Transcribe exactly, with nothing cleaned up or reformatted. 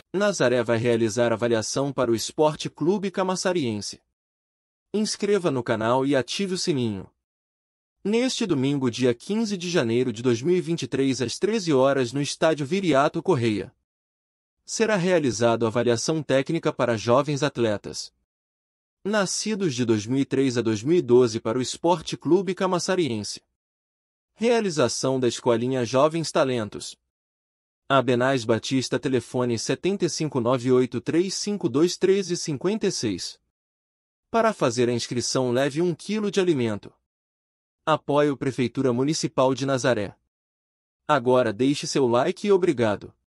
Nazaré vai realizar avaliação para o Esporte Clube Camaçariense. Inscreva no canal e ative o sininho. Neste domingo, dia quinze de janeiro de dois mil e vinte e três, às treze horas, no estádio Viriato Correia, será realizada a avaliação técnica para jovens atletas nascidos de dois mil e três a dois mil e doze para o Esporte Clube Camaçariense. Realização da Escolinha Jovens Talentos. Abenais Batista, telefone sete cinco nove oito três cinco dois três cinco seis. Para fazer a inscrição, leve um quilo de alimento. Apoio Prefeitura Municipal de Nazaré. Agora deixe seu like e obrigado.